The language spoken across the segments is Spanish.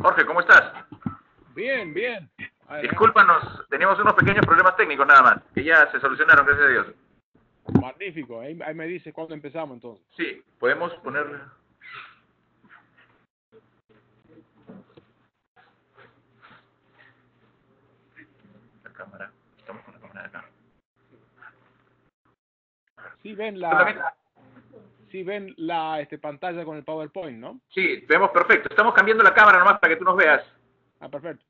Jorge, ¿cómo estás? Bien, bien. Discúlpanos, teníamos unos pequeños problemas técnicos nada más, que ya se solucionaron, gracias a Dios. Magnífico. Ahí me dice cuándo empezamos entonces. Sí, podemos poner la cámara. Estamos con la cámara de acá. Sí ven ¿Tú también? la pantalla con el PowerPoint, ¿no? Sí, vemos perfecto. Estamos cambiando la cámara nomás para que tú nos veas. Ah, perfecto.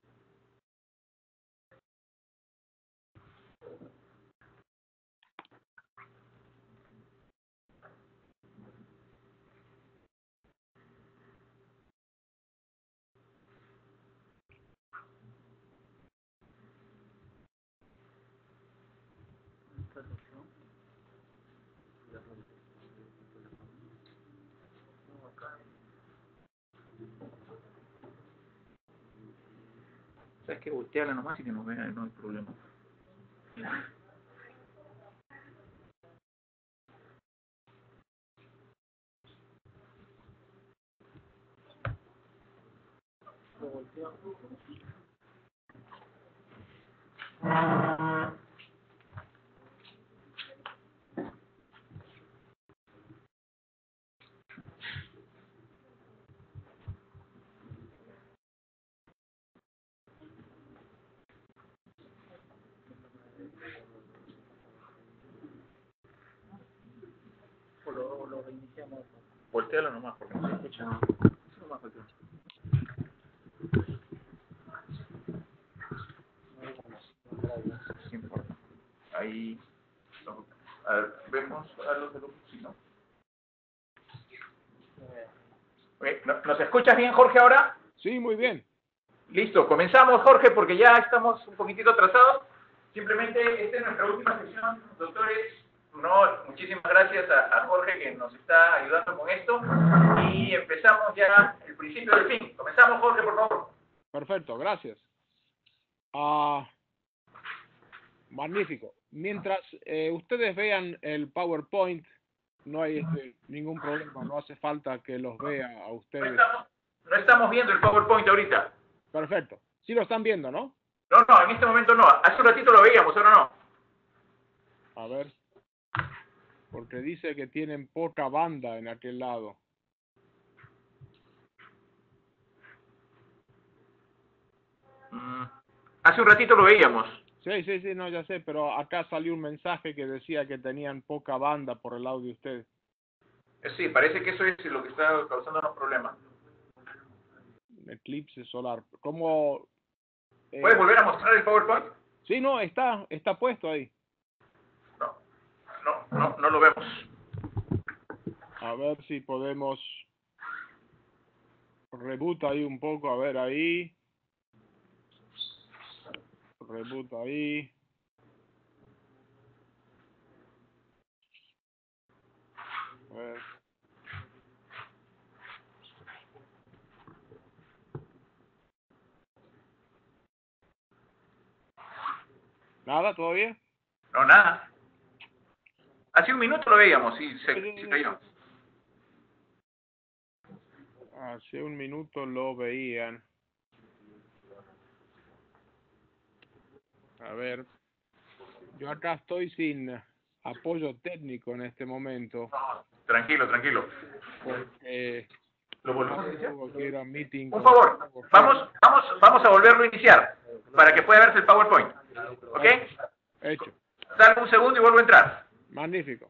¿Sabes qué? Volteala nomás y que nos vea, no hay problema. Volteala nomás porque no se escucha. Nomás voltea. No importa. Ahí. A ver, vemos a los de los sí, ¿no? ¿Nos escuchas bien, Jorge, ahora? Sí, muy bien. Listo, comenzamos, Jorge, porque ya estamos un poquitito atrasados. Simplemente, esta es nuestra última sesión, doctores. No, muchísimas gracias a Jorge que nos está ayudando con esto. Y empezamos ya el principio del fin. Comenzamos, Jorge, por favor. Perfecto, gracias. Magnífico. Mientras ustedes vean el PowerPoint, no hay ningún problema, no hace falta que los vea a ustedes. No estamos viendo el PowerPoint ahorita. Perfecto. Sí lo están viendo, ¿no? No, en este momento no. Hace un ratito lo veíamos, ahora no. A ver. Porque dice que tienen poca banda en aquel lado. Hace un ratito lo veíamos. Sí, no, ya sé, pero acá salió un mensaje que decía que tenían poca banda por el lado de ustedes. Sí, parece que eso es lo que está causando los problemas. Eclipse solar. ¿Cómo? ¿Puedes volver a mostrar el PowerPoint? Sí, no, está puesto ahí. No lo vemos. A ver si podemos reboot ahí un poco, a ver ahí. Reboot ahí. A ver. ¿Nada todavía? No, nada. Hace un minuto lo veíamos, sí, se cayó. Hace un minuto lo veían. A ver. Yo acá estoy sin apoyo técnico en este momento. Tranquilo. Porque ¿Lo volvemos a iniciar? que era meeting Un con favor, vamos a volverlo a iniciar para que pueda verse el PowerPoint. ¿Ok? Hecho. Dale un segundo y vuelvo a entrar. Magnífico.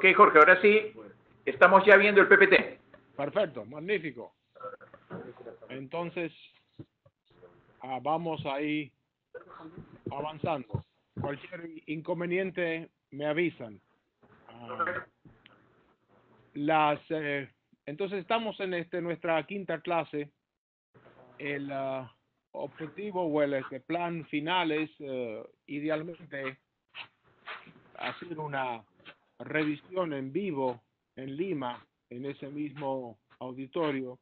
Ok, Jorge, ahora sí, estamos ya viendo el PPT. Perfecto, magnífico. Entonces, vamos ahí avanzando. Cualquier inconveniente me avisan. Entonces estamos en nuestra quinta clase. El objetivo o el plan final es idealmente hacer una revisión en vivo en Lima, en ese mismo auditorio.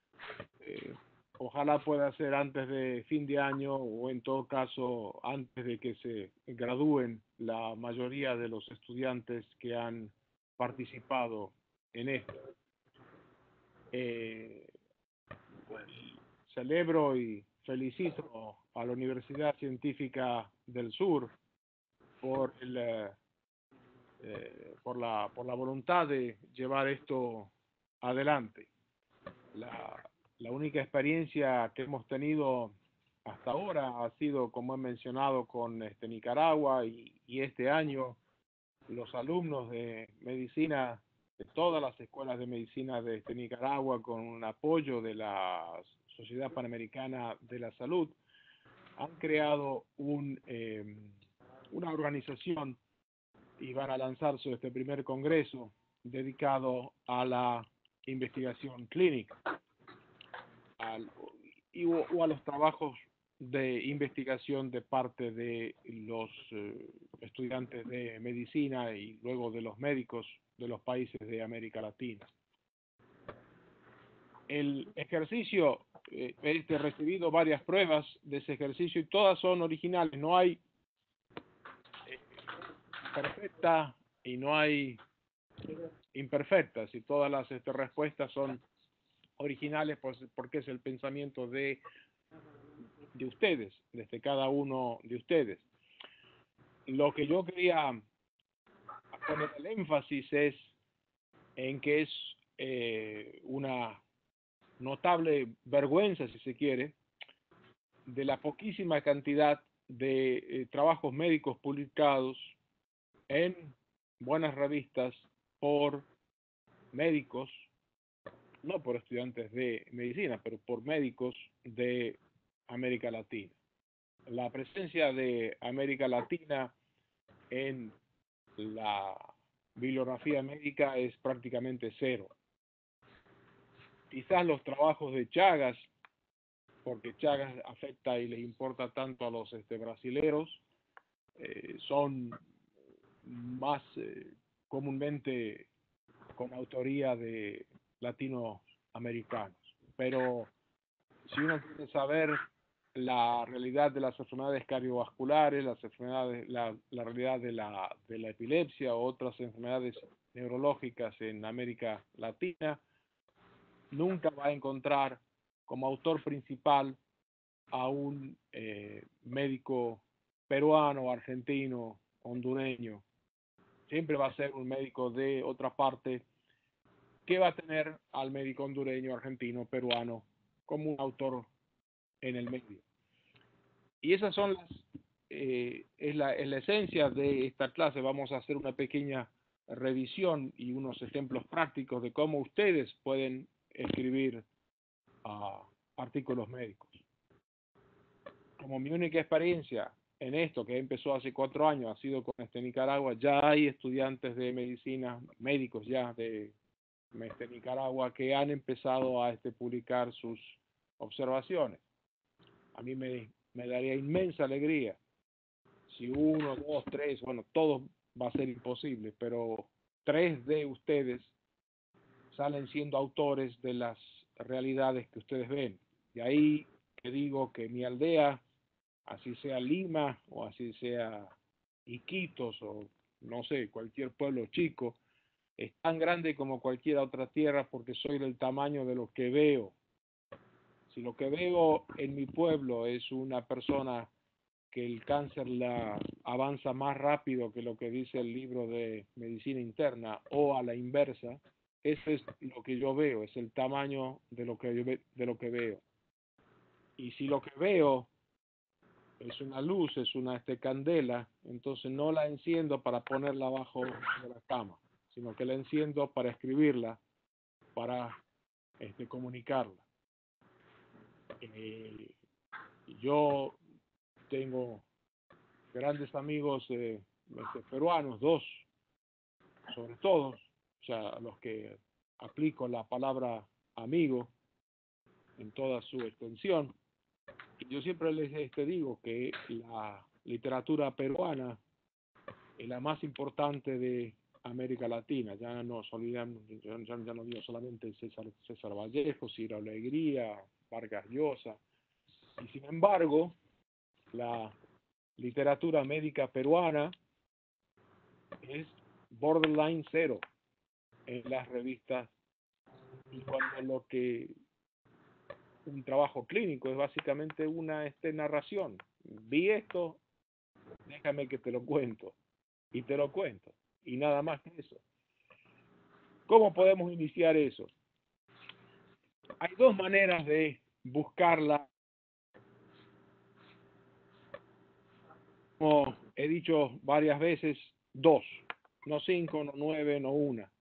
Ojalá pueda ser antes de fin de año o en todo caso antes de que se gradúen la mayoría de los estudiantes que han participado en esto. Celebro y felicito a la Universidad Científica del Sur por la voluntad de llevar esto adelante. La única experiencia que hemos tenido hasta ahora ha sido, como he mencionado, con Nicaragua y este año los alumnos de medicina de todas las escuelas de medicina de Nicaragua, con un apoyo de la Sociedad Panamericana de la Salud, han creado una organización y van a lanzar su primer congreso dedicado a la investigación clínica o a los trabajos de investigación de parte de los estudiantes de medicina y luego de los médicos de los países de América Latina. El ejercicio, he recibido varias pruebas de ese ejercicio y todas son originales, no hay perfecta y no hay imperfectas, y todas las respuestas son originales porque es el pensamiento de ustedes, desde cada uno de ustedes. Lo que yo quería poner el énfasis es en que es una notable vergüenza, si se quiere, de la poquísima cantidad de trabajos médicos publicados en buenas revistas por médicos, no por estudiantes de medicina, pero por médicos de América Latina. La presencia de América Latina en la bibliografía médica es prácticamente cero. Quizás los trabajos de Chagas, porque Chagas afecta y le importa tanto a los brasileros, son más comúnmente con autoría de latinoamericanos. Pero si uno quiere saber la realidad de las enfermedades cardiovasculares, las enfermedades, la realidad de la epilepsia o otras enfermedades neurológicas en América Latina, nunca va a encontrar como autor principal a un médico peruano, argentino, hondureño. Siempre va a ser un médico de otra parte que va a tener al médico hondureño, argentino, peruano como un autor en el medio. Y esas son es la esencia de esta clase. Vamos a hacer una pequeña revisión y unos ejemplos prácticos de cómo ustedes pueden escribir artículos médicos. Como mi única experiencia en esto, que empezó hace 4 años, ha sido con Nicaragua, ya hay estudiantes de medicina, médicos ya de Nicaragua, que han empezado a publicar sus observaciones. A mí me daría inmensa alegría si 1, 2, 3, bueno, todo va a ser imposible, pero 3 de ustedes salen siendo autores de las realidades que ustedes ven. De ahí que digo que mi aldea, así sea Lima o así sea Iquitos o no sé, cualquier pueblo chico, es tan grande como cualquier otra tierra porque soy del tamaño de lo que veo. Si lo que veo en mi pueblo es una persona que el cáncer la avanza más rápido que lo que dice el libro de medicina interna o a la inversa, eso es lo que yo veo, es el tamaño de lo que veo. Y si lo que veo es una luz, es una candela, entonces no la enciendo para ponerla abajo de la cama. sino que la enciendo para escribirla, para comunicarla. Yo tengo grandes amigos peruanos, dos sobre todo, o sea, a los que aplico la palabra amigo en toda su extensión. Y yo siempre les digo que la literatura peruana es la más importante de América Latina. Ya nos olvidamos, ya no digo solamente César Vallejo, Ciro Alegría, Vargas Llosa. Y sin embargo, la literatura médica peruana es borderline cero en las revistas, y cuando lo que un trabajo clínico es básicamente una narración. Vi esto, déjame que te lo cuento, y te lo cuento, y nada más que eso. ¿Cómo podemos iniciar eso? Hay dos maneras de buscarla. Como he dicho varias veces, dos, no 5, no 9, no una.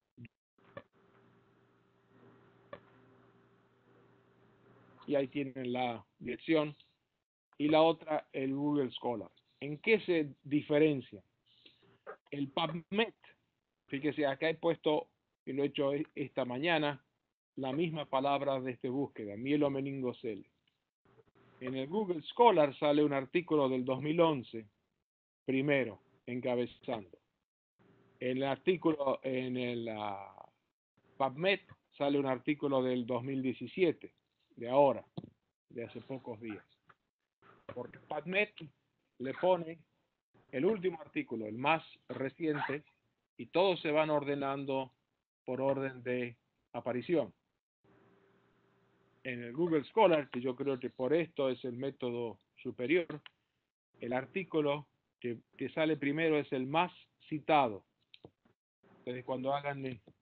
Y ahí tienen la dirección. Y la otra, el Google Scholar. ¿En qué se diferencia? El PubMed, fíjese, acá he puesto, y lo he hecho esta mañana, la misma palabra de búsqueda, mielomeningocele. En el Google Scholar sale un artículo del 2011, primero, encabezando. El artículo en el PubMed sale un artículo del 2017, de ahora, de hace pocos días. Porque PubMed le pone el último artículo, el más reciente, y todos se van ordenando por orden de aparición. En el Google Scholar, que yo creo que por esto es el método superior, el artículo que sale primero es el más citado. Entonces, cuando hagan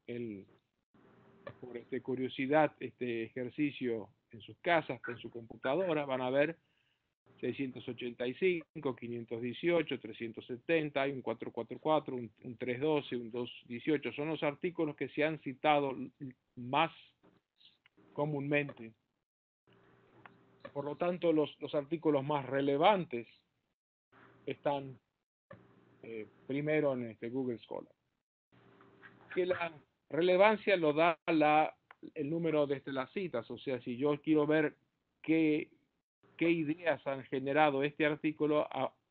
por curiosidad este ejercicio en sus casas, en su computadora, van a ver 685, 518, 370, hay un 444, un 312, un 218. Son los artículos que se han citado más comúnmente. Por lo tanto, los artículos más relevantes están primero en Google Scholar. Que la relevancia lo da el número de las citas. O sea, si yo quiero ver qué ideas han generado este artículo,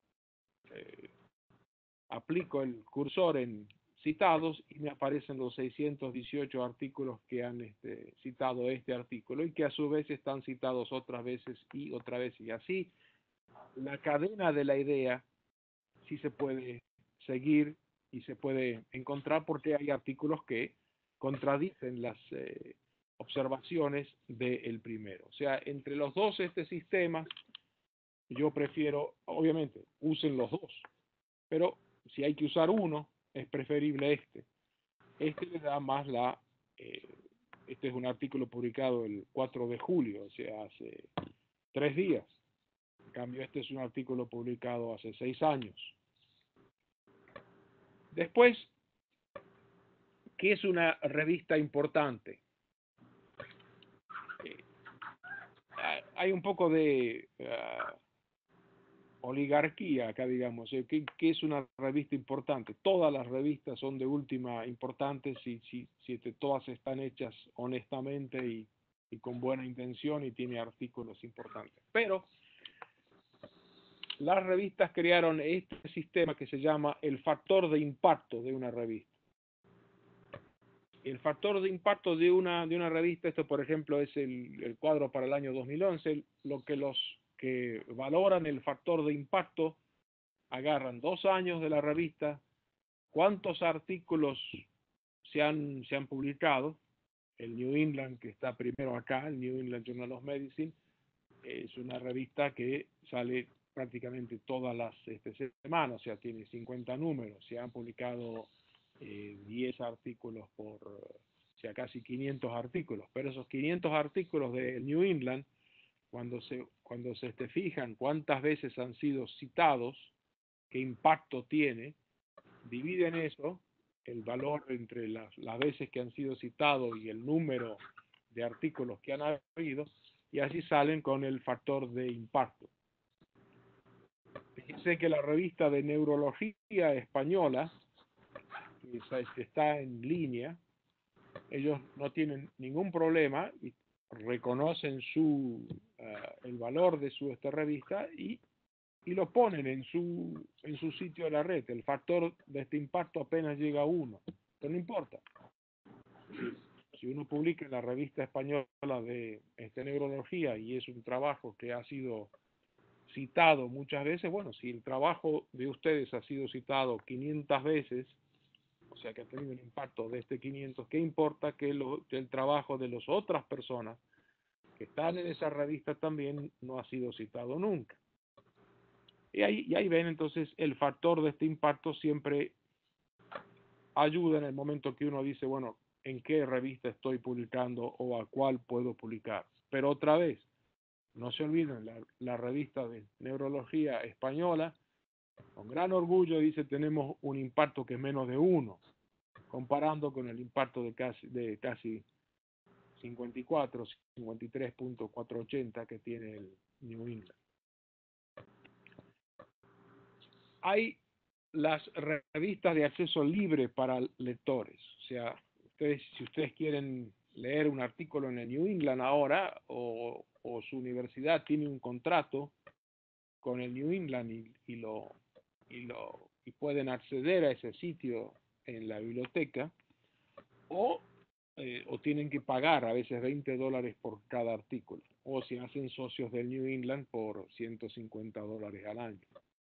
aplico el cursor en citados y me aparecen los 618 artículos que han citado este artículo y que a su vez están citados otras veces y otra vez, y así la cadena de la idea sí se puede seguir y se puede encontrar, porque hay artículos que contradicen las observaciones del primero. O sea, entre los dos sistemas, yo prefiero, obviamente, usen los dos, pero si hay que usar uno, es preferible este. Este le da más este es un artículo publicado el 4 de julio, o sea, hace 3 días. En cambio, este es un artículo publicado hace 6 años. Después, ¿qué es una revista importante? Hay un poco de oligarquía acá, digamos. ¿Qué es una revista importante? Todas las revistas son de última importancia si todas están hechas honestamente y con buena intención y tiene artículos importantes. Pero las revistas crearon este sistema que se llama el factor de impacto de una revista. El factor de impacto de una revista, esto por ejemplo es el cuadro para el año 2011, lo que los que valoran el factor de impacto agarran 2 años de la revista, cuántos artículos se han publicado. El New England, que está primero acá, el New England Journal of Medicine, es una revista que sale prácticamente todas las semanas, o sea, tiene 50 números, se han publicado 10 artículos o sea, casi 500 artículos, pero esos 500 artículos de New England, cuando se fijan cuántas veces han sido citados, qué impacto tiene, dividen eso el valor entre las veces que han sido citados y el número de artículos que han habido, y así salen con el factor de impacto. Fíjense que la revista de neurología española, que está en línea, ellos no tienen ningún problema y reconocen el valor de su revista y lo ponen en su sitio de la red. El factor de este impacto apenas llega a 1, pero no importa. Si uno publica en la revista española de neurología y es un trabajo que ha sido citado muchas veces, bueno, si el trabajo de ustedes ha sido citado 500 veces, o sea que ha tenido un impacto de 500, ¿qué importa que el trabajo de las otras personas que están en esa revista también no ha sido citado nunca? Y ahí ven entonces el factor de este impacto siempre ayuda en el momento que uno dice, bueno, ¿en qué revista estoy publicando o a cuál puedo publicar? Pero otra vez, no se olviden, la revista de neurología española, con gran orgullo dice, tenemos un impacto que es menos de 1, comparando con el impacto de casi 54, 53.480 que tiene el New England. Hay las revistas de acceso libre para lectores. O sea, si ustedes quieren leer un artículo en el New England ahora, o su universidad tiene un contrato con el New England y pueden acceder a ese sitio en la biblioteca, o tienen que pagar a veces $20 por cada artículo, o si hacen socios del New England por $150 al año.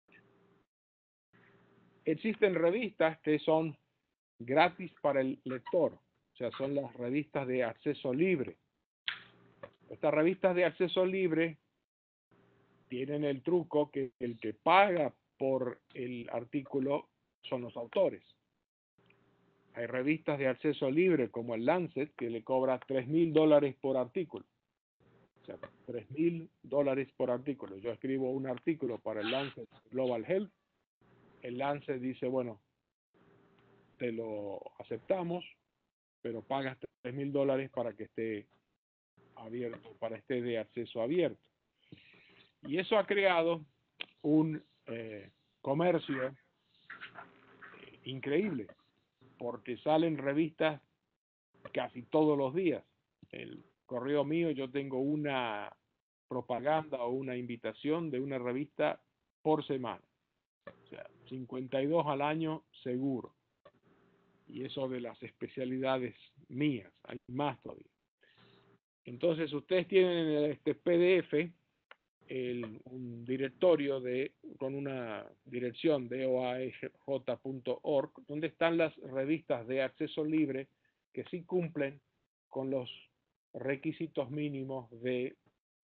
Existen revistas que son gratis para el lector, o sea, son las revistas de acceso libre. Estas revistas de acceso libre tienen el truco que el que paga por el artículo son los autores. Hay revistas de acceso libre como el Lancet que le cobra $3,000 por artículo. O sea, $3,000 por artículo. Yo escribo un artículo para el Lancet Global Health. El Lancet dice, bueno, te lo aceptamos, pero pagas $3,000 para que esté abierto, para esté de acceso abierto. Y eso ha creado un comercio increíble, porque salen revistas casi todos los días. El correo mío, yo tengo una propaganda o una invitación de una revista por semana. O sea, 52 al año seguro. Y eso de las especialidades mías, hay más todavía. Entonces ustedes tienen en este PDF un directorio con una dirección de oaj.org, donde están las revistas de acceso libre que sí cumplen con los requisitos mínimos de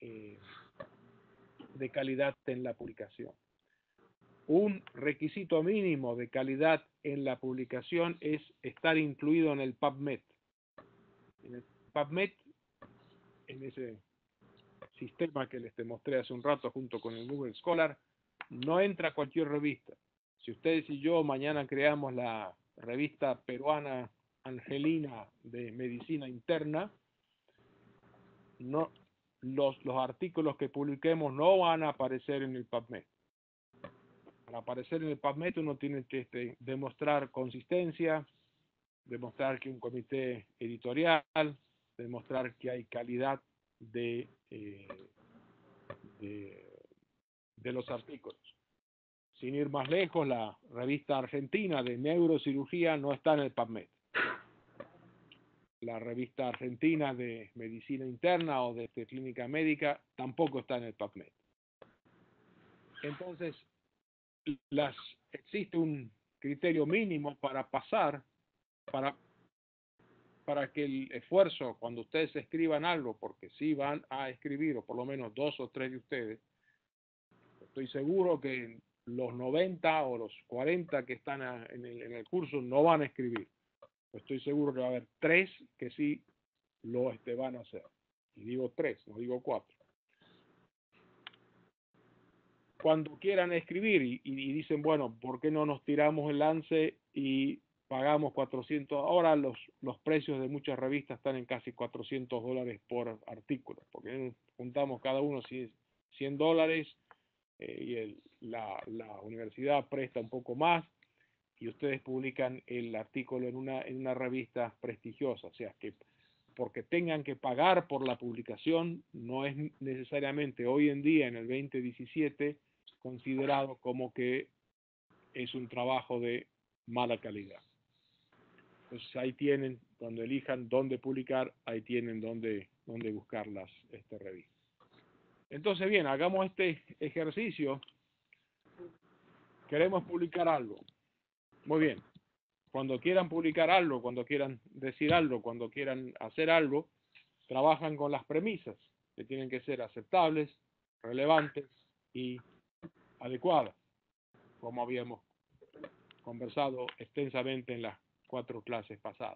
calidad en la publicación. Un requisito mínimo de calidad en la publicación es estar incluido en el PubMed. En el PubMed, en ese sistema que les mostré hace un rato junto con el Google Scholar, no entra cualquier revista. Si ustedes y yo mañana creamos la revista peruana Angelina de Medicina Interna, no, los artículos que publiquemos no van a aparecer en el PubMed. Para aparecer en el PubMed uno tiene que demostrar consistencia, demostrar que un comité editorial, demostrar que hay calidad de los artículos. Sin ir más lejos, la revista argentina de neurocirugía no está en el PubMed. La revista argentina de medicina interna o de clínica médica tampoco está en el PubMed. Entonces, existe un criterio mínimo para pasar, para que el esfuerzo, cuando ustedes escriban algo, porque sí van a escribir, o por lo menos 2 o 3 de ustedes, estoy seguro que los 90 o los 40 que están en el curso no van a escribir. Estoy seguro que va a haber 3 que sí lo van a hacer. Y digo 3, no digo 4. Cuando quieran escribir y dicen, bueno, ¿por qué no nos tiramos el lance y pagamos 400, ahora los precios de muchas revistas están en casi $400 por artículo, porque juntamos cada uno $100 la universidad presta un poco más y ustedes publican el artículo en una revista prestigiosa, o sea que porque tengan que pagar por la publicación no es necesariamente hoy en día en el 2017 considerado como que es un trabajo de mala calidad. Entonces ahí tienen, cuando elijan dónde publicar, ahí tienen dónde buscar las revistas. Entonces bien, hagamos este ejercicio. Queremos publicar algo. Muy bien. Cuando quieran publicar algo, cuando quieran decir algo, cuando quieran hacer algo, trabajan con las premisas, que tienen que ser aceptables, relevantes y adecuadas, como habíamos conversado extensamente en las 4 clases pasadas.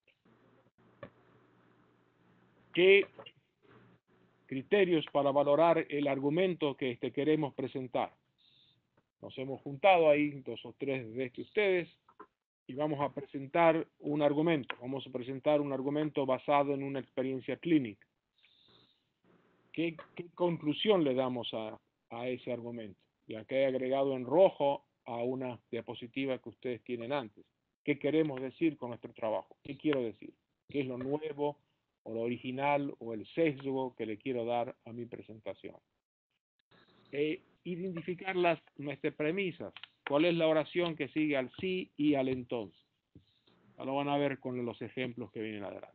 ¿Qué criterios para valorar el argumento que queremos presentar? Nos hemos juntado ahí 2 o 3 de ustedes y vamos a presentar un argumento. Vamos a presentar un argumento basado en una experiencia clínica. ¿Qué conclusión le damos a ese argumento? Ya que he agregado en rojo a una diapositiva que ustedes tienen antes. ¿Qué queremos decir con nuestro trabajo? ¿Qué quiero decir? ¿Qué es lo nuevo o lo original o el sesgo que le quiero dar a mi presentación? Identificar nuestras premisas. ¿Cuál es la oración que sigue al sí y al entonces? Ya lo van a ver con los ejemplos que vienen adelante.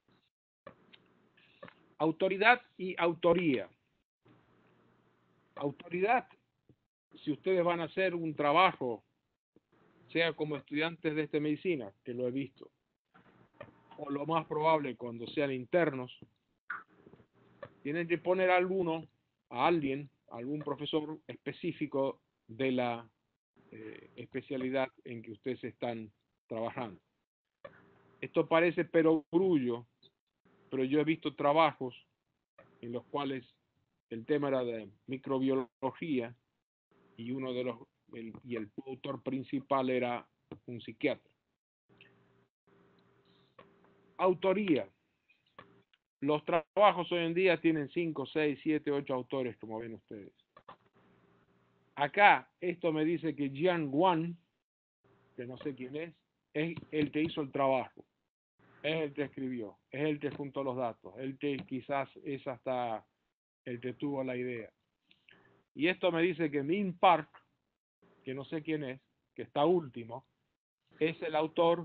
Autoridad y autoría. Autoridad, si ustedes van a hacer un trabajo, sea como estudiantes de medicina, que lo he visto, o lo más probable cuando sean internos, tienen que poner a alguien, algún profesor específico de la especialidad en que ustedes están trabajando. Esto parece perogrullo, pero yo he visto trabajos en los cuales el tema era de microbiología y el autor principal era un psiquiatra. Autoría. Los trabajos hoy en día tienen 5, 6, 7, 8 autores, como ven ustedes. Acá, esto me dice que Jian Guan, que no sé quién es el que hizo el trabajo, es el que escribió, es el que juntó los datos, el que quizás es hasta el que tuvo la idea. Y esto me dice que Min Park, que no sé quién es, que está último, es el autor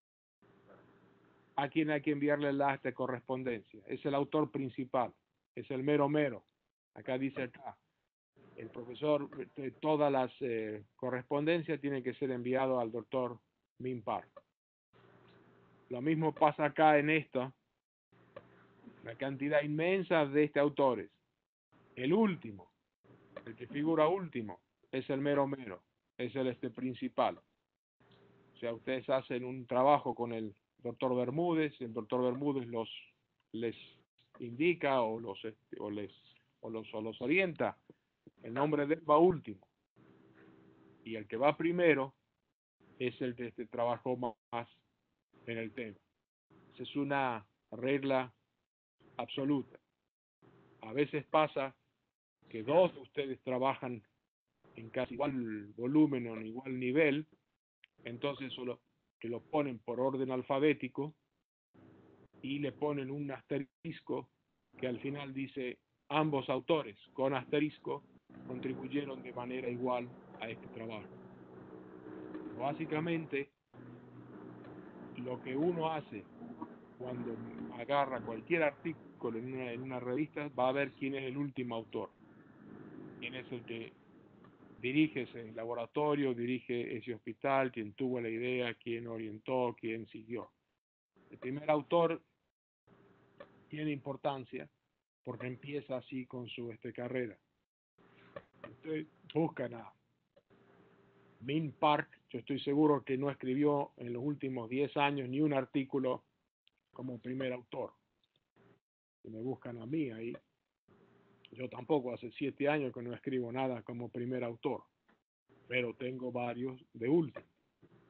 a quien hay que enviarle la correspondencia. Es el autor principal, es el mero mero. Acá dice acá, el profesor, todas las correspondencias tienen que ser enviadas al doctor Min Park. Lo mismo pasa acá en esta, la cantidad inmensa de autores. El último, el que figura último, es el mero mero, es el principal. O sea, ustedes hacen un trabajo con el doctor Bermúdez, el doctor Bermúdez les indica o los orienta. El nombre de él va último. Y el que va primero es el que trabajó más en el tema. Esa es una regla absoluta. A veces pasa que 2 de ustedes trabajan en casi igual volumen o en igual nivel, entonces solo que lo ponen por orden alfabético y le ponen un asterisco que al final dice ambos autores con asterisco contribuyeron de manera igual a este trabajo. Básicamente, lo que uno hace cuando agarra cualquier artículo en una revista va a ver quién es el último autor, quién es el que dirige ese laboratorio, dirige ese hospital, quién tuvo la idea, quién orientó, quién siguió. El primer autor tiene importancia porque empieza así con su carrera. Ustedes buscan a Min Park, yo estoy seguro que no escribió en los últimos 10 años ni un artículo como primer autor. Si me buscan a mí ahí, yo tampoco, hace 7 años que no escribo nada como primer autor, pero tengo varios de último.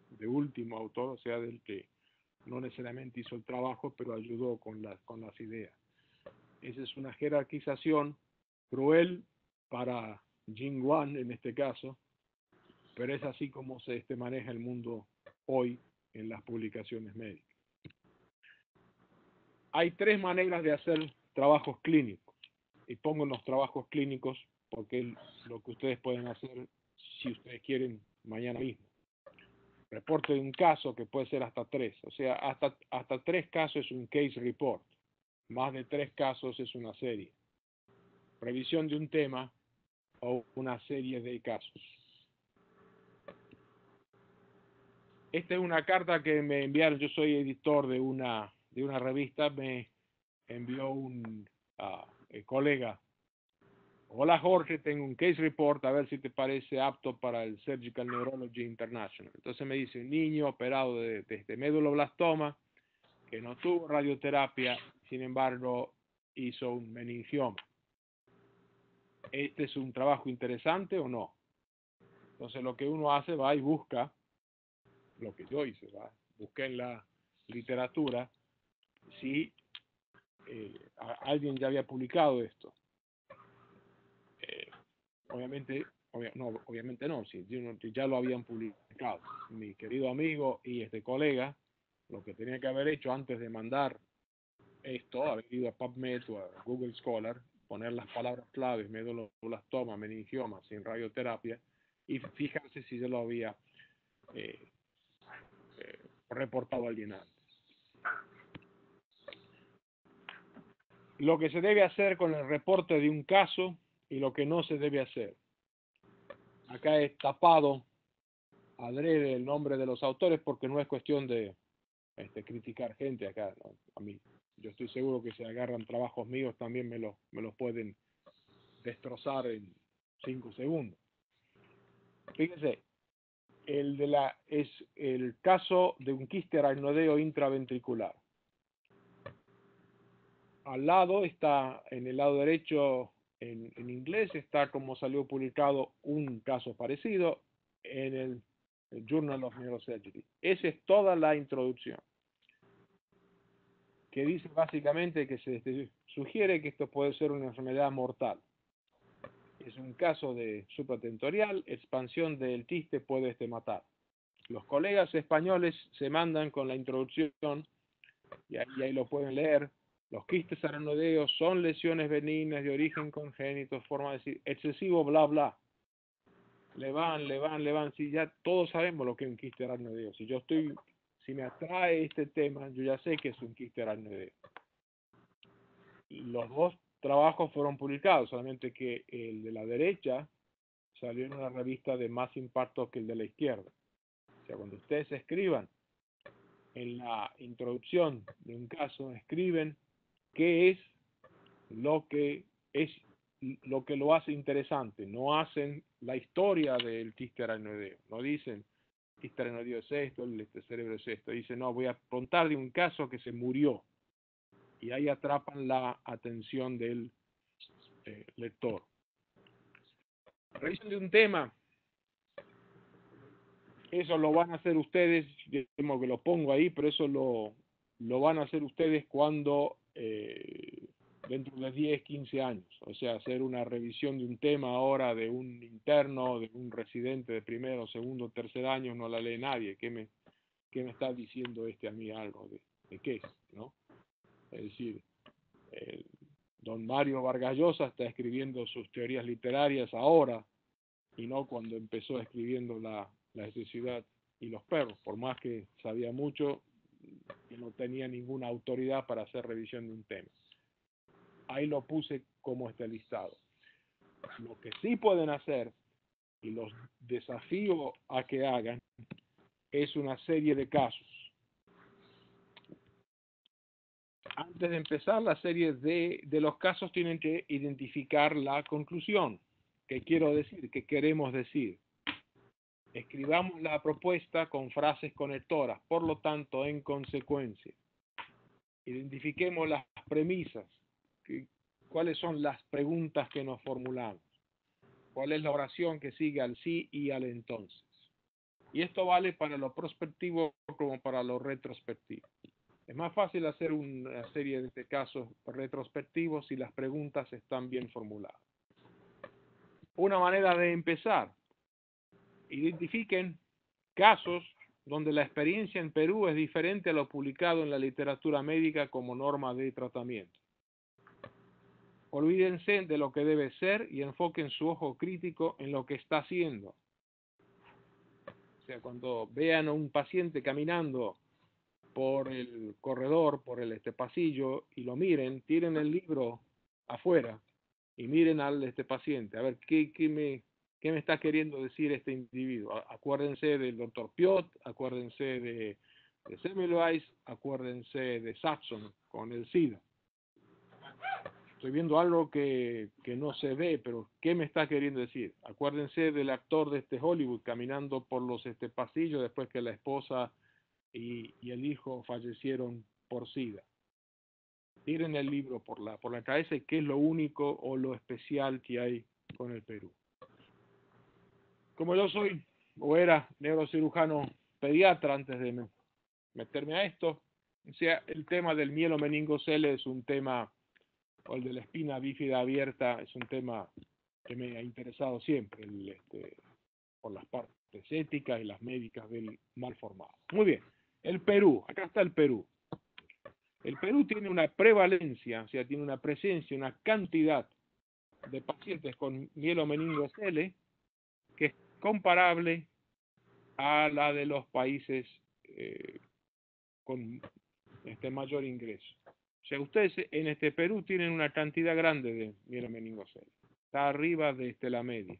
de último autor, o sea, del que no necesariamente hizo el trabajo, pero ayudó con las ideas. Esa es una jerarquización cruel para Jing Yuan en este caso, pero es así como se maneja el mundo hoy en las publicaciones médicas. Hay tres maneras de hacer trabajos clínicos, y pongo los trabajos clínicos porque es lo que ustedes pueden hacer si ustedes quieren mañana mismo. Reporte de un caso que puede ser hasta 3, o sea, hasta 3 casos es un case report, más de 3 casos es una serie. Revisión de un tema o una serie de casos. Esta es una carta que me enviaron, yo soy editor de una revista, me envió un colega. Hola Jorge, tengo un case report, a ver si te parece apto para el Surgical Neurology International. Entonces me dice, un niño operado de meduloblastoma, que no tuvo radioterapia, sin embargo hizo un meningioma. ¿Este es un trabajo interesante o no? Entonces lo que uno hace, va y busca, lo que yo hice, busqué en la literatura si alguien ya había publicado esto. Obviamente no, si ya lo habían publicado. Mi querido amigo y este colega, lo que tenía que haber hecho antes de mandar esto, haber ido a PubMed o a Google Scholar, poner las palabras claves, meduloblastoma, meningioma, sin radioterapia, y fijarse si ya lo había reportado alguien antes. Lo que se debe hacer con el reporte de un caso y lo que no se debe hacer. Acá he tapado adrede el nombre de los autores porque no es cuestión de criticar gente acá, ¿no? A mí, yo estoy seguro que si agarran trabajos míos también me los pueden destrozar en 5 segundos. Fíjense, es el caso de un quiste aracnoideo intraventricular. Al lado está, en el lado derecho, en inglés, está como salió publicado un caso parecido en el Journal of Neurosurgery. Esa es toda la introducción, que dice básicamente que se sugiere que esto puede ser una enfermedad mortal. Es un caso de supratentorial, expansión del quiste puede matar. Los colegas españoles se mandan con la introducción, y ahí lo pueden leer. Los quistes aracnoideos son lesiones benignas de origen congénito, forma de decir, excesivo, bla, bla. Le van. Si ya todos sabemos lo que es un quiste aracnoideo. Si me atrae este tema, yo ya sé que es un quiste aracnoideo. Los dos trabajos fueron publicados, solamente que el de la derecha salió en una revista de más impacto que el de la izquierda. O sea, cuando ustedes escriban en la introducción de un caso, escriben qué es lo que lo hace interesante. No hacen la historia del quiste aracnoideo. No dicen quiste aracnoideo es esto, el cerebro es esto. Dicen, no, voy a contar de un caso que se murió. Y ahí atrapan la atención del lector. Revisión de un tema. Eso lo van a hacer ustedes, digamos que lo pongo ahí, pero eso lo van a hacer ustedes cuando dentro de 10, 15 años. O sea, hacer una revisión de un tema ahora de un interno, de un residente de primero, segundo, tercer año, no la lee nadie. ¿Qué me está diciendo a mí algo de qué es, ¿no? Es decir, don Mario Vargas Llosa está escribiendo sus teorías literarias ahora y no cuando empezó escribiendo la necesidad y los perros, por más que sabía mucho, que no tenía ninguna autoridad para hacer revisión de un tema. Ahí lo puse como este listado. Lo que sí pueden hacer, y los desafío a que hagan, es una serie de casos. Antes de empezar la serie de los casos, tienen que identificar la conclusión. ¿Qué quiero decir? ¿Qué queremos decir? Escribamos la propuesta con frases conectoras, por lo tanto, en consecuencia. Identifiquemos las premisas. ¿Cuáles son las preguntas que nos formulamos? ¿Cuál es la oración que sigue al sí y al entonces? Y esto vale para lo prospectivo como para lo retrospectivo. Es más fácil hacer una serie de casos retrospectivos si las preguntas están bien formuladas. Una manera de empezar: identifiquen casos donde la experiencia en Perú es diferente a lo publicado en la literatura médica como norma de tratamiento. Olvídense de lo que debe ser y enfoquen su ojo crítico en lo que está haciendo. O sea, cuando vean a un paciente caminando por el corredor, por el pasillo, y lo miren, tiren el libro afuera y miren al paciente, a ver qué me está queriendo decir este individuo. Acuérdense del doctor Piot, acuérdense de Semmelweis, acuérdense de Saxon con el SIDA. Estoy viendo algo que no se ve, pero ¿qué me está queriendo decir? Acuérdense del actor de Hollywood caminando por los pasillos después que la esposa y el hijo fallecieron por SIDA. Tiren el libro por la cabeza, qué es lo único o lo especial que hay con el Perú. Como yo soy o era neurocirujano pediatra antes de meterme a esto, o sea, el tema del mielomeningocele es un tema, o el de la espina bífida abierta es un tema que me ha interesado siempre, por las partes éticas y las médicas del mal formado. Muy bien, el Perú, acá está el Perú. El Perú tiene una prevalencia, o sea, tiene una presencia, una cantidad de pacientes con mielomeningocele que es comparable a la de los países con mayor ingreso. O sea, ustedes en Perú tienen una cantidad grande de mielomeningocele. Está arriba de la media.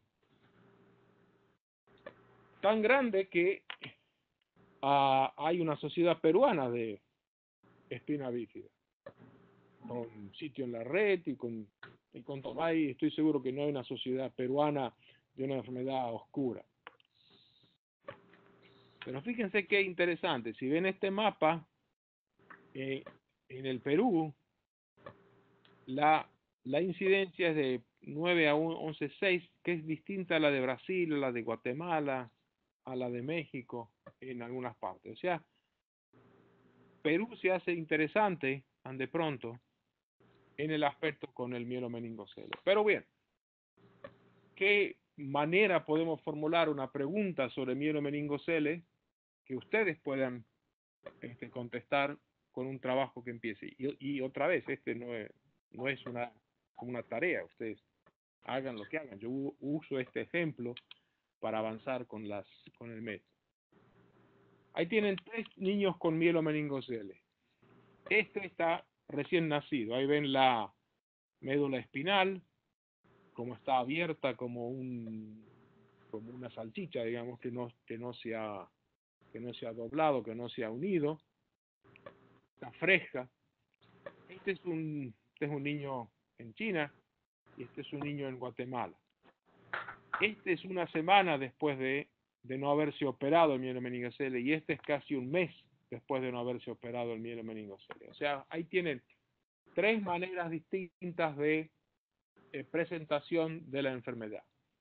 Tan grande que hay una sociedad peruana de espina bífida, con sitio en la red y con todo. Ahí estoy seguro que no hay una sociedad peruana de una enfermedad oscura. Pero fíjense qué interesante, si ven este mapa, en el Perú, la incidencia es de 9 a 11,6, que es distinta a la de Brasil, a la de Guatemala, a la de México, en algunas partes. O sea, Perú se hace interesante, de pronto, en el aspecto con el mielomeningocele. Pero bien, ¿qué manera podemos formular una pregunta sobre mielomeningocele que ustedes puedan contestar con un trabajo que empiece? Y otra vez, no es una tarea, ustedes hagan lo que hagan. Yo uso este ejemplo para avanzar con el método. Ahí tienen 3 niños con mielomeningocele. Este está recién nacido. Ahí ven la médula espinal, como está abierta como una salchicha, digamos, que no se ha doblado, que no se ha unido. Está fresca. Este es un niño en China y este es un niño en Guatemala. Este es una semana después de no haberse operado el mielomeningocele y este es casi un mes después de no haberse operado el mielomeningocele. O sea, ahí tienen 3 maneras distintas de presentación de la enfermedad.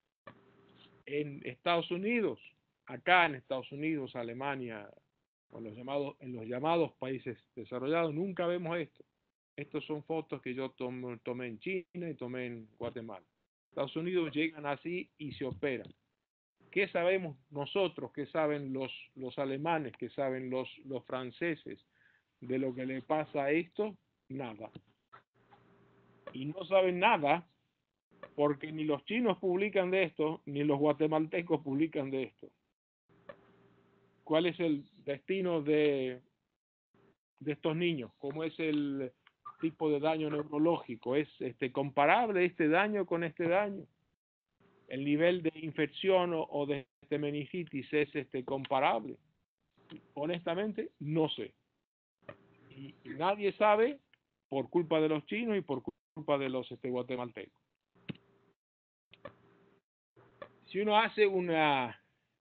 En Estados Unidos, acá en Estados Unidos, Alemania, en los llamados países desarrollados, nunca vemos esto. Estas son fotos que yo tomé en China y tomé en Guatemala. Estados Unidos llegan así y se operan. ¿Qué sabemos nosotros? ¿Qué saben los alemanes? ¿Qué saben los franceses de lo que le pasa a esto? Nada. Y no saben nada porque ni los chinos publican de esto, ni los guatemaltecos publican de esto. ¿Cuál es el destino de estos niños? ¿Cómo es el tipo de daño neurológico? ¿Es comparable este daño con este daño? ¿El nivel de infección o de meningitis es comparable? Honestamente, no sé. Y nadie sabe por culpa de los chinos y por culpa de los guatemaltecos. Si uno hace una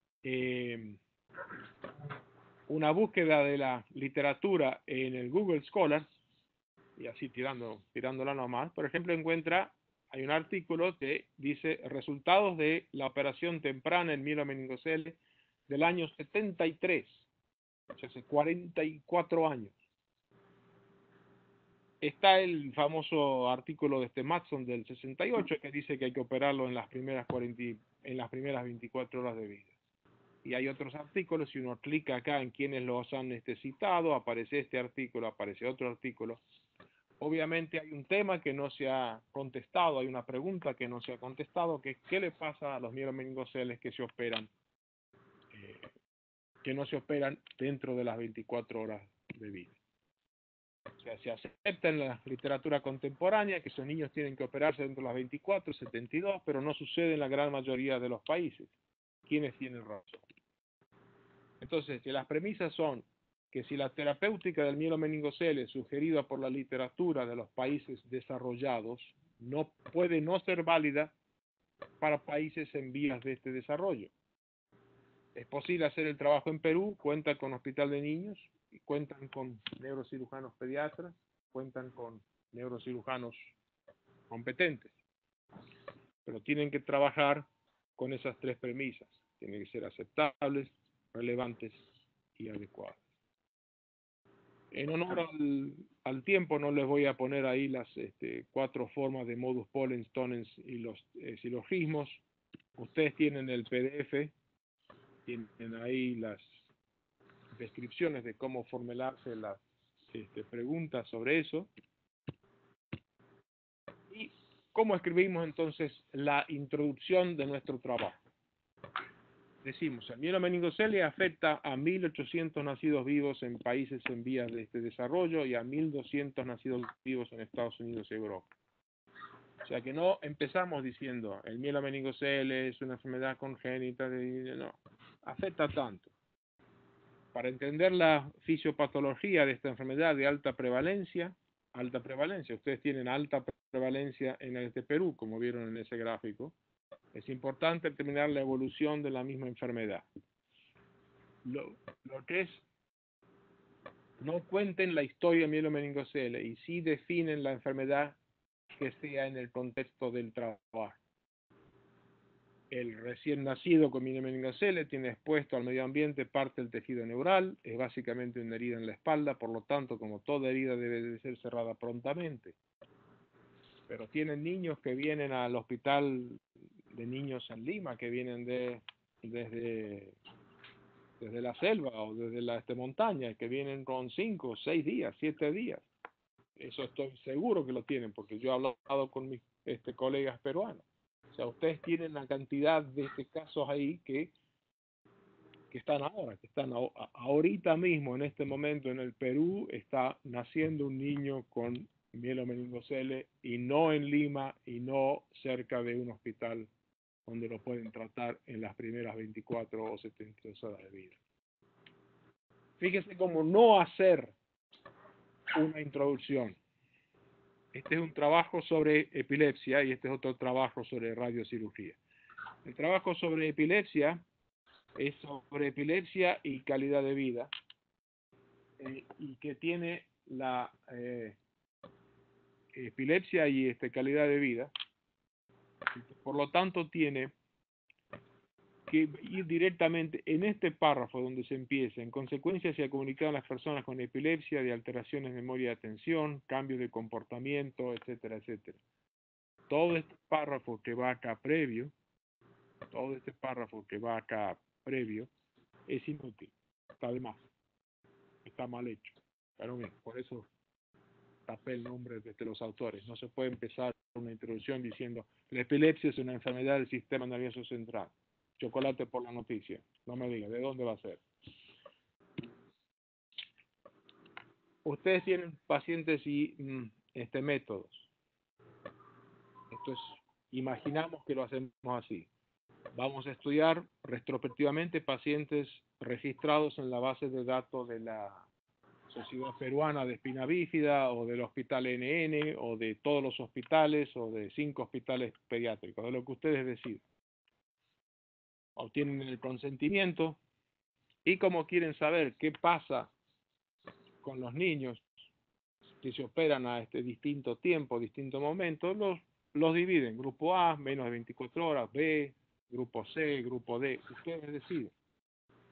búsqueda de la literatura en el Google Scholar, y así tirándola nomás, por ejemplo, hay un artículo que dice resultados de la operación temprana en mielomeningocele del año 73, o sea, hace 44 años. Está el famoso artículo de Matson del 68 que dice que hay que operarlo en las primeras 24 horas de vida. Y hay otros artículos, si uno clica acá en quienes los han citado, aparece este artículo, aparece otro artículo. Obviamente hay un tema que no se ha contestado, hay una pregunta que no se ha contestado, que es ¿qué le pasa a los mielomeningoceles que no se operan dentro de las 24 horas de vida? O sea, se acepta en la literatura contemporánea que esos niños tienen que operarse dentro de las 24, 72, pero no sucede en la gran mayoría de los países. ¿Quiénes tienen razón? Entonces, que las premisas son que si la terapéutica del mielomeningocele sugerida por la literatura de los países desarrollados no puede no ser válida para países en vías de este desarrollo. Es posible hacer el trabajo en Perú, cuentan con hospital de niños, cuentan con neurocirujanos pediatras, cuentan con neurocirujanos competentes, pero tienen que trabajar con esas tres premisas, tienen que ser aceptables, relevantes y adecuadas. En honor al tiempo no les voy a poner ahí las 4 formas de modus ponens, tonens y los silogismos. Ustedes tienen el PDF, tienen ahí las descripciones de cómo formularse las preguntas sobre eso. Y cómo escribimos entonces la introducción de nuestro trabajo. Decimos, el mielomeningocele afecta a 1.800 nacidos vivos en países en vías de desarrollo y a 1.200 nacidos vivos en Estados Unidos y Europa. O sea que no empezamos diciendo, el mielomeningocele es una enfermedad congénita, no, afecta tanto. Para entender la fisiopatología de esta enfermedad de alta prevalencia, ustedes tienen alta prevalencia en el de Perú, como vieron en ese gráfico, es importante determinar la evolución de la misma enfermedad. Lo que es, no cuenten la historia de mielomeningocele y sí definen la enfermedad que sea en el contexto del trabajo. El recién nacido con mielomeningocele tiene expuesto al medio ambiente parte del tejido neural, es básicamente una herida en la espalda, por lo tanto, como toda herida debe de ser cerrada prontamente. Pero tienen niños que vienen al hospital de niños en Lima, que vienen desde la selva o desde la montaña, que vienen con 5, 6 días, 7 días. Eso estoy seguro que lo tienen, porque yo he hablado con mis colegas peruanos. O sea, ustedes tienen una cantidad de casos ahí que están ahora, que están ahorita mismo, en este momento en el Perú, está naciendo un niño con mielomeningocele y no en Lima y no cerca de un hospital donde lo pueden tratar en las primeras 24 o 72 horas de vida. Fíjense cómo no hacer una introducción. Este es un trabajo sobre epilepsia y este es otro trabajo sobre radiocirugía. El trabajo sobre epilepsia es sobre epilepsia y calidad de vida y que tiene la epilepsia y calidad de vida. Por lo tanto, tiene que ir directamente en este párrafo donde se empieza. En consecuencia, se ha comunicado a las personas con epilepsia de alteraciones de memoria y atención, cambios de comportamiento, etcétera, etcétera. Todo este párrafo que va acá previo, es inútil, está de más, está mal hecho. Pero bien, por eso tapé el nombre de los autores. No se puede empezar una introducción diciendo la epilepsia es una enfermedad del sistema nervioso central. Chocolate por la noticia. No me diga, ¿de dónde va a ser? Ustedes tienen pacientes y métodos. Esto es, imaginamos que lo hacemos así. Vamos a estudiar retrospectivamente pacientes registrados en la base de datos de la Sociedad Peruana de Espina Bífida o del Hospital NN o de todos los hospitales o de 5 hospitales pediátricos, de lo que ustedes decidan. Obtienen el consentimiento y como quieren saber qué pasa con los niños que se operan a distinto tiempo, distinto momento, los dividen. Grupo A, menos de 24 horas, B, grupo C, grupo D, ustedes deciden.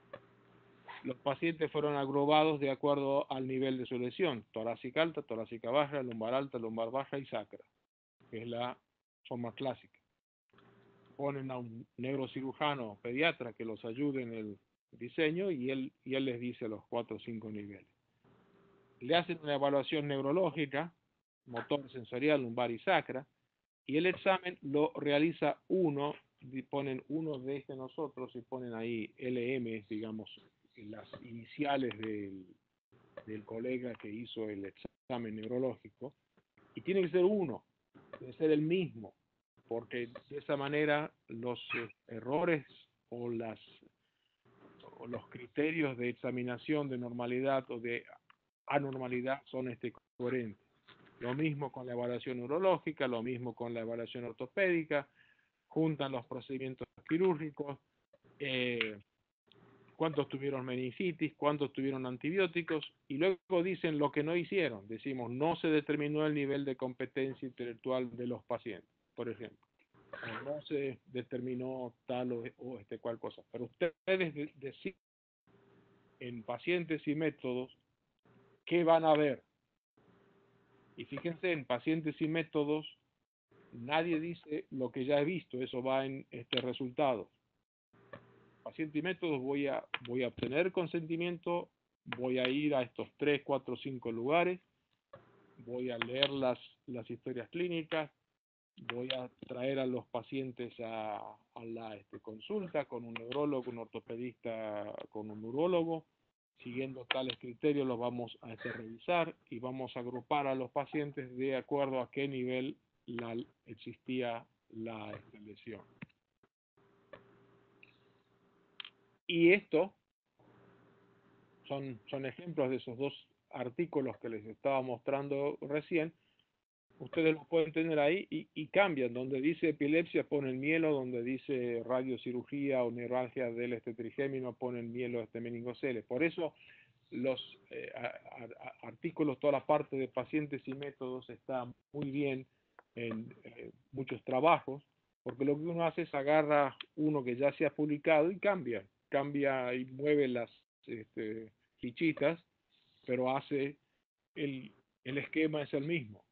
los pacientes fueron agrupados de acuerdo al nivel de su lesión: torácica alta, torácica baja, lumbar alta, lumbar baja y sacra, que es la forma clásica. Ponen a un neurocirujano pediatra que los ayude en el diseño y él les dice los 4 o 5 niveles. Le hacen una evaluación neurológica, motor, sensorial, lumbar y sacra, y el examen lo realiza uno, ponen uno de nosotros y ponen ahí LM, digamos, las iniciales del colega que hizo el examen neurológico, y tiene que ser uno, debe ser el mismo, porque de esa manera los errores o los criterios de examinación de normalidad o de anormalidad son coherentes. Lo mismo con la evaluación neurológica, lo mismo con la evaluación ortopédica, juntan los procedimientos quirúrgicos, cuántos tuvieron meningitis, cuántos tuvieron antibióticos, y luego dicen lo que no hicieron. Decimos, no se determinó el nivel de competencia intelectual de los pacientes, por ejemplo, o no se determinó tal o cual cosa. Pero ustedes deciden en pacientes y métodos qué van a ver. Y fíjense, en pacientes y métodos, nadie dice lo que ya he visto, eso va en resultados. Paciente y métodos, voy a obtener consentimiento, voy a ir a estos 3, 4, 5 lugares, voy a leer las historias clínicas, voy a traer a los pacientes a la consulta con un neurólogo, un ortopedista, con un urólogo. Siguiendo tales criterios los vamos a revisar y vamos a agrupar a los pacientes de acuerdo a qué nivel existía la lesión. Y esto son ejemplos de esos 2 artículos que les estaba mostrando recién. Ustedes los pueden tener ahí y cambian. Donde dice epilepsia ponen mielo, donde dice radiocirugía o neuralgia del trigémino ponen mielo meningocele. Por eso los artículos, toda la parte de pacientes y métodos está muy bien en muchos trabajos, porque lo que uno hace es agarra uno que ya se ha publicado y cambia y mueve las fichitas, pero hace el esquema es el mismo.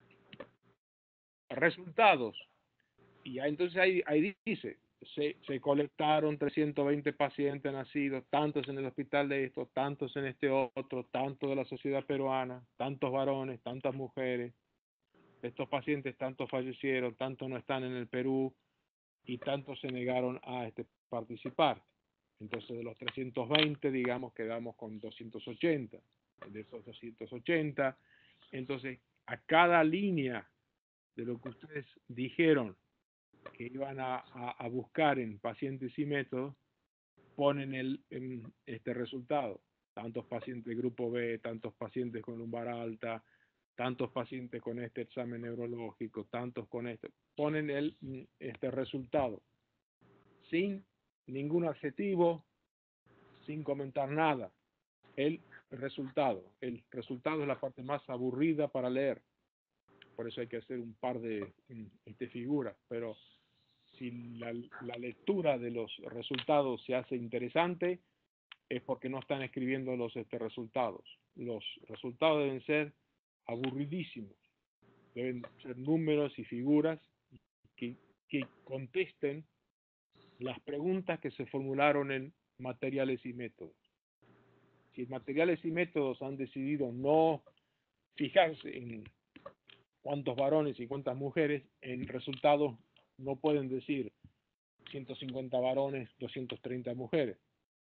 Resultados, y entonces ahí dice, se colectaron 320 pacientes nacidos, tantos en el hospital de esto, tantos en este otro, tantos de la sociedad peruana, tantos varones, tantas mujeres, estos pacientes tantos fallecieron, tantos no están en el Perú y tantos se negaron a participar. Entonces de los 320, digamos, quedamos con 280. De esos 280, entonces a cada línea de lo que ustedes dijeron que iban a buscar en pacientes y métodos, ponen este resultado. Tantos pacientes grupo B, tantos pacientes con lumbar alta, tantos pacientes con este examen neurológico, tantos con ponen este resultado sin ningún adjetivo, sin comentar nada. El resultado es la parte más aburrida para leer, por eso hay que hacer un par de figuras, pero si la lectura de los resultados se hace interesante, es porque no están escribiendo los resultados. Los resultados deben ser aburridísimos, deben ser números y figuras que contesten las preguntas que se formularon en materiales y métodos. Si materiales y métodos han decidido no fijarse en cuántos varones y cuántas mujeres, en resultados no pueden decir 150 varones, 230 mujeres.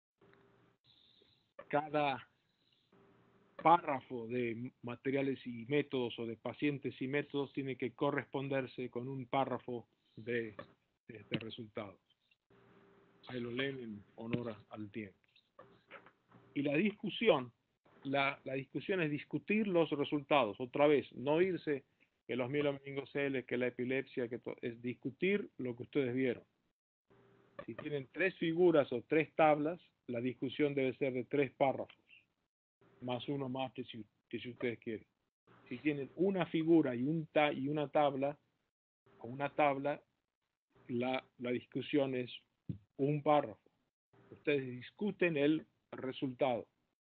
Cada párrafo de materiales y métodos o de pacientes y métodos tiene que corresponderse con un párrafo de resultados. Ahí lo leen en honor al tiempo. Y la discusión es discutir los resultados. Otra vez, no irse que los mielomeningocele, que la epilepsia, es discutir lo que ustedes vieron. Si tienen 3 figuras o 3 tablas, la discusión debe ser de 3 párrafos, más uno más que si ustedes quieren. Si tienen una figura y una tabla, la discusión es un párrafo. Ustedes discuten el resultado.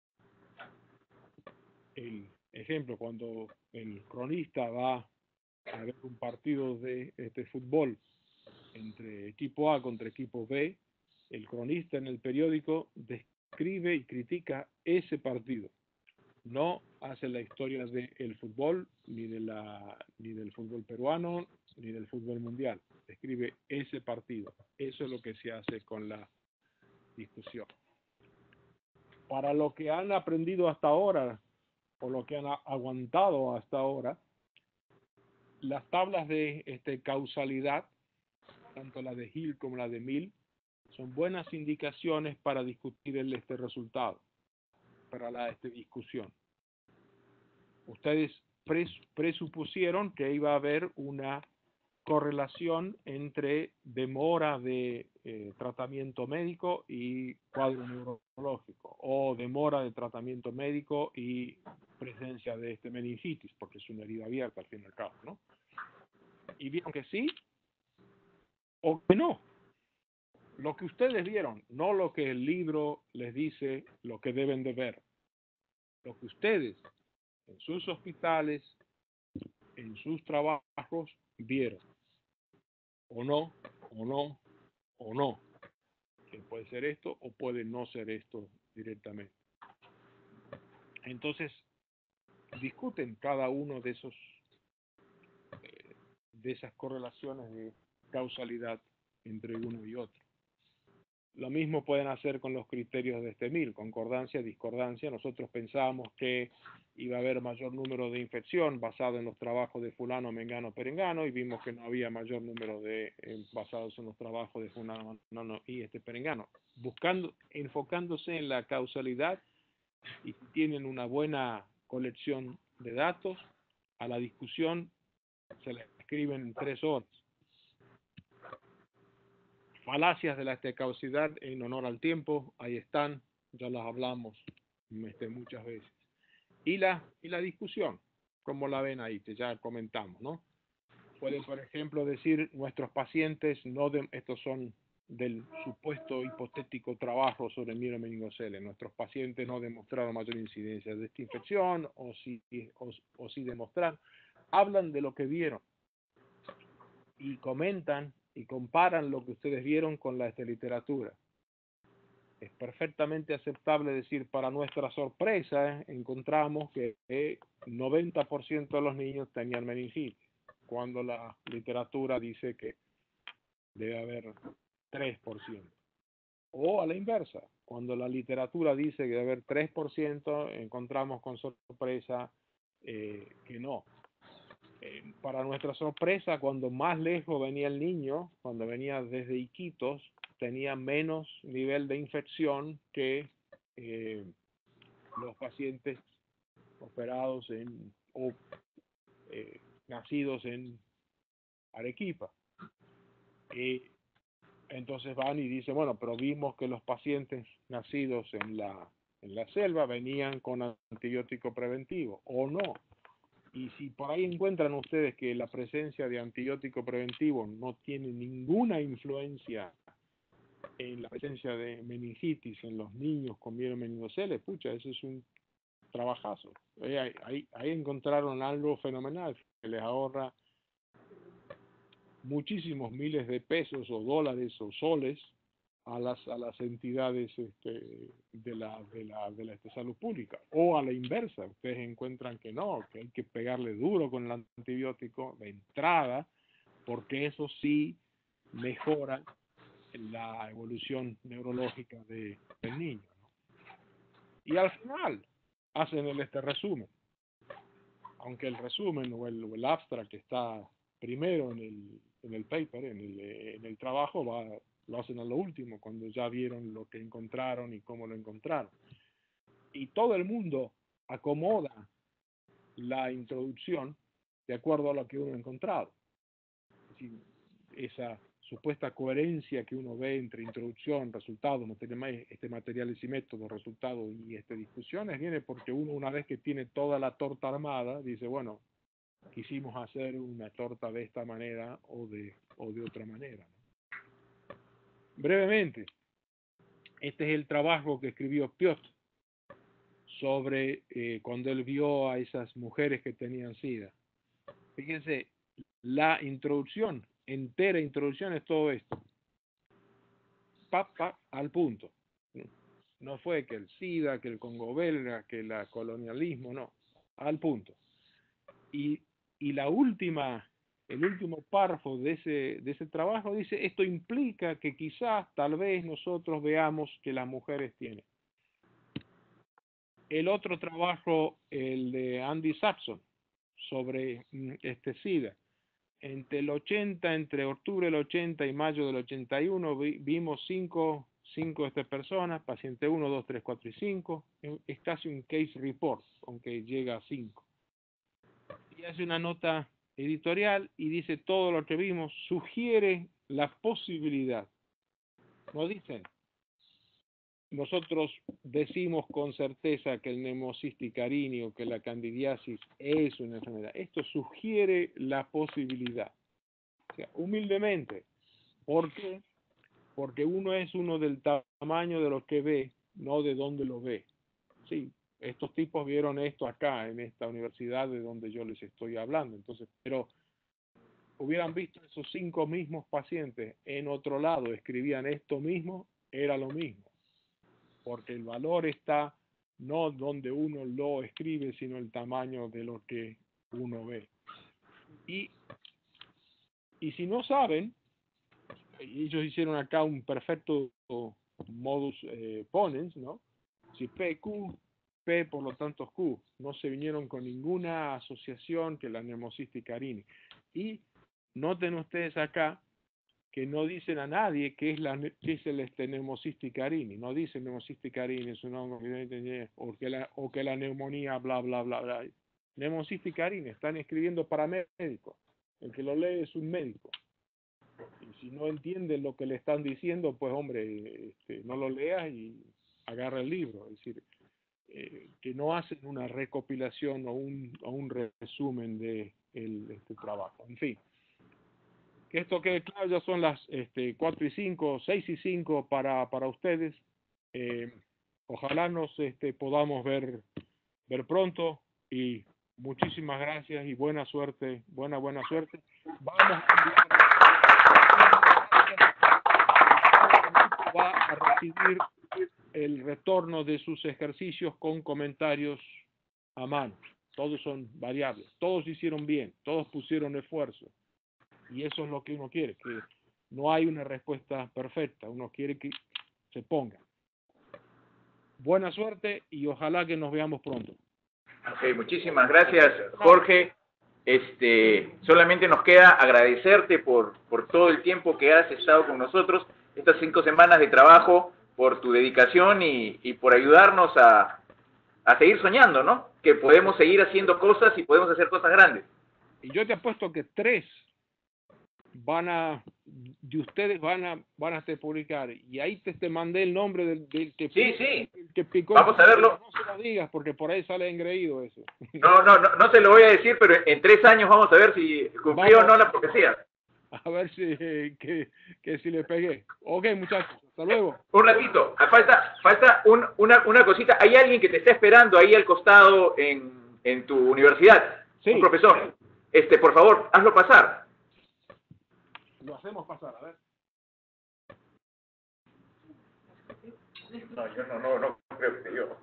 El ejemplo, cuando el cronista va a ver un partido de fútbol entre equipo A contra equipo B, el cronista en el periódico describe y critica ese partido. No hace la historia del fútbol, ni del fútbol peruano, ni del fútbol mundial. Describe ese partido. Eso es lo que se hace con la discusión. Para lo que han aprendido hasta ahora, o lo que han aguantado hasta ahora, las tablas de causalidad, tanto la de Hill como la de Mill, son buenas indicaciones para discutir este resultado, para la discusión. Ustedes presupusieron que iba a haber una correlación entre demora de tratamiento médico y cuadro neurológico, o demora de tratamiento médico y presencia de meningitis, porque es una herida abierta al fin y al cabo, ¿no? Y vieron que sí o que no. Lo que ustedes vieron, no lo que el libro les dice, lo que deben de ver. Lo que ustedes en sus hospitales, en sus trabajos, vieron. O no, o no, o no. Que puede ser esto o puede no ser esto directamente. Entonces, discuten cada uno de esas correlaciones de causalidad entre uno y otro. Lo mismo pueden hacer con los criterios de Mill, concordancia, discordancia. Nosotros pensábamos que iba a haber mayor número de infección basado en los trabajos de fulano, mengano, perengano, y vimos que no había mayor número de basados en los trabajos de fulano, mengano y perengano. Enfocándose en la causalidad, y si tienen una buena colección de datos, a la discusión se le escriben en 3 horas. Falacias de la causalidad en honor al tiempo, ahí están, ya las hablamos muchas veces. Y la discusión, como la ven ahí, que ya comentamos, ¿no? Pueden, por ejemplo, decir nuestros pacientes, estos son del supuesto hipotético trabajo sobre mielomeningocele, nuestros pacientes no demostraron mayor incidencia de esta infección, o sí demostraron, hablan de lo que vieron y comentan y comparan lo que ustedes vieron con la literatura. Es perfectamente aceptable decir, para nuestra sorpresa, encontramos que 90% de los niños tenían meningitis, cuando la literatura dice que debe haber 3%. O a la inversa, cuando la literatura dice que debe haber 3%, encontramos con sorpresa que no. Para nuestra sorpresa, cuando más lejos venía el niño, cuando venía desde Iquitos, tenía menos nivel de infección que los pacientes operados o nacidos en Arequipa. Entonces van y dicen, bueno, pero vimos que los pacientes nacidos en la selva venían con antibiótico preventivo, o no. Y si por ahí encuentran ustedes que la presencia de antibiótico preventivo no tiene ninguna influencia en la presencia de meningitis en los niños con mielomeningocele, pucha, eso es un trabajazo. Ahí encontraron algo fenomenal que les ahorra muchísimos miles de pesos o dólares o soles a las entidades de la salud pública. O a la inversa, ustedes encuentran que no, que hay que pegarle duro con el antibiótico de entrada, porque eso sí mejora la evolución neurológica del niño, ¿no? Y al final hacen este resumen, aunque el resumen o el abstract que está primero en el paper, en el trabajo, lo hacen a lo último, cuando ya vieron lo que encontraron y cómo lo encontraron. Y todo el mundo acomoda la introducción de acuerdo a lo que uno ha encontrado. Es decir, esa supuesta coherencia que uno ve entre introducción, resultado, materiales y métodos, resultado y discusiones, viene porque uno, una vez que tiene toda la torta armada, dice, bueno, quisimos hacer una torta de esta manera o de otra manera. Brevemente, Este es el trabajo que escribió Piotr sobre cuando él vio a esas mujeres que tenían SIDA. Fíjense, la introducción, entera introducción es todo esto. Al punto. No fue que el SIDA, que el Congo belga, que el colonialismo, no. Al punto. Y el último párrafo de ese trabajo dice, esto implica que quizás, tal vez nosotros veamos que las mujeres tienen. El otro trabajo, el de Andy Sampson, sobre SIDA. Entre octubre del 80 y mayo del 81 vimos cinco personas, paciente 1, 2, 3, 4 y 5. Es casi un case report, aunque llega a 5. Y hace una nota editorial y dice todo lo que vimos sugiere la posibilidad. No dicen. Nosotros decimos con certeza que el Pneumocystis carini o que la candidiasis es una enfermedad. Esto sugiere la posibilidad. O sea, humildemente. ¿Por qué? Porque uno es uno del tamaño de lo que ve, no de dónde lo ve. Sí, estos tipos vieron esto acá, en esta universidad de donde yo les estoy hablando. Entonces, pero hubieran visto esos 5 mismos pacientes en otro lado, escribían esto mismo, era lo mismo. Porque el valor está no donde uno lo escribe, sino el tamaño de lo que uno ve. Y si no saben, ellos hicieron acá un perfecto modus ponens, ¿no? Si P, Q, P, por lo tanto Q. No se vinieron con ninguna asociación que la Pneumocystis carini. Y noten ustedes acá que no dicen a nadie qué es el Pneumocystis carini. No dicen Pneumocystis carini, es un hongo o que la neumonía, bla, bla, bla, bla. Pneumocystis carini, están escribiendo para médicos. El que lo lee es un médico. Y si no entienden lo que le están diciendo, pues hombre, no lo leas y agarra el libro. Es decir, que no hacen una recopilación o un resumen de este trabajo. En fin. Que esto quede claro, ya son las 4 y 5, 6 y 5 para ustedes. Ojalá nos podamos ver pronto y muchísimas gracias y buena suerte, buena suerte. Vamos va a recibir el retorno de sus ejercicios con comentarios a mano. Todos son variables, todos hicieron bien, todos pusieron esfuerzo. Y eso es lo que uno quiere, que no hay una respuesta perfecta, uno quiere que se ponga. Buena suerte y ojalá que nos veamos pronto. Ok, muchísimas gracias, Jorge. Solamente nos queda agradecerte por todo el tiempo que has estado con nosotros, estas 5 semanas de trabajo, por tu dedicación y por ayudarnos a seguir soñando, ¿no? Que podemos seguir haciendo cosas y podemos hacer cosas grandes. Y yo te apuesto que 3 de ustedes van a publicar, y ahí te mandé el nombre del que sí. picó. Vamos a verlo. No se lo digas porque por ahí sale engreído eso. No te lo voy a decir, pero en 3 años vamos a ver si cumplió o no la profecía. A ver si si le pegué. Ok, muchachos, hasta luego. Un ratito, falta una cosita. ¿Hay alguien que te está esperando ahí al costado en tu universidad? Sí. Un profesor. Por favor, hazlo pasar. Lo hacemos pasar, a ver. No, yo no creo que yo.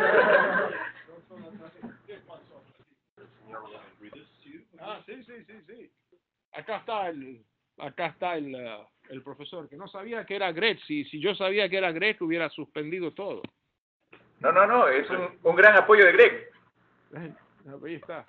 Ah, sí. Acá está el profesor, que no sabía que era Gretsch. Si yo sabía que era Gretsch, hubiera suspendido todo. No, es un gran apoyo de Greg. Ahí está.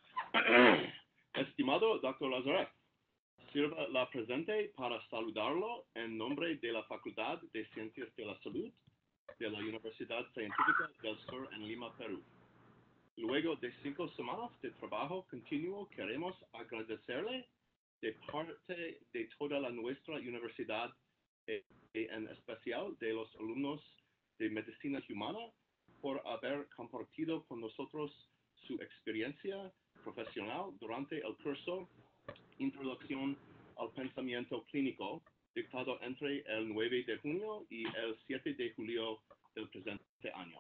Estimado Dr. Lazarev, sirva la presente para saludarlo en nombre de la Facultad de Ciencias de la Salud de la Universidad Científica del Sur en Lima, Perú. Luego de 5 semanas de trabajo continuo, queremos agradecerle de parte de toda nuestra universidad y en especial de los alumnos de Medicina Humana por haber compartido con nosotros su experiencia profesional durante el curso Introducción al Pensamiento Clínico dictado entre el 9 de junio y el 7 de julio del presente año.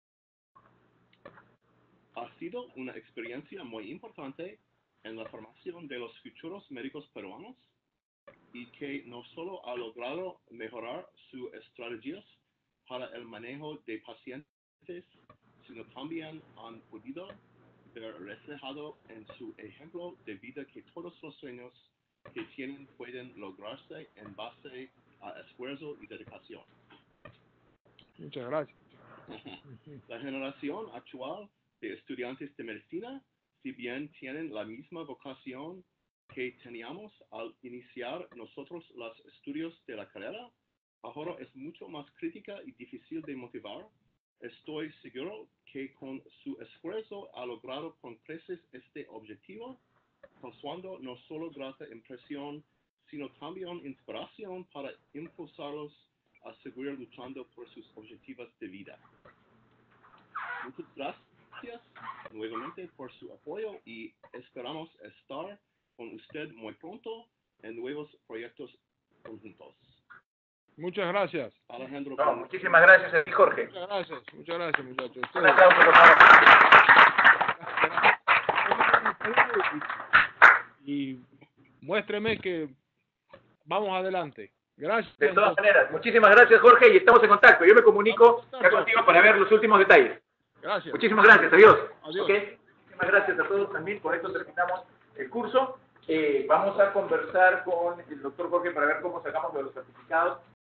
Ha sido una experiencia muy importante en la formación de los futuros médicos peruanos y que no solo ha logrado mejorar sus estrategias para el manejo de pacientes, sino también han podido ver reflejado en su ejemplo de vida que todos los sueños que tienen pueden lograrse en base a esfuerzo y dedicación. Muchas gracias. La generación actual de estudiantes de medicina, si bien tienen la misma vocación que teníamos al iniciar nosotros los estudios de la carrera, ahora es mucho más crítica y difícil de motivar. Estoy seguro que con su esfuerzo ha logrado con creces este objetivo, causando no solo grata impresión, sino también inspiración para impulsarlos a seguir luchando por sus objetivos de vida. Muchas gracias nuevamente por su apoyo y esperamos estar con usted muy pronto en nuevos proyectos conjuntos. Muchas gracias. Alejandro. No, muchísimas gracias a ti, Jorge. Muchas gracias, muchachos. Un aplauso, por favor. Y muéstreme que vamos adelante. Gracias. De todas maneras, muchísimas gracias, Jorge, y estamos en contacto. Yo me comunico ya contigo para ver los últimos detalles. Gracias. Muchísimas gracias, adiós. Adiós. Okay. Muchísimas gracias a todos también, por esto terminamos el curso. Vamos a conversar con el doctor Jorge para ver cómo sacamos de los certificados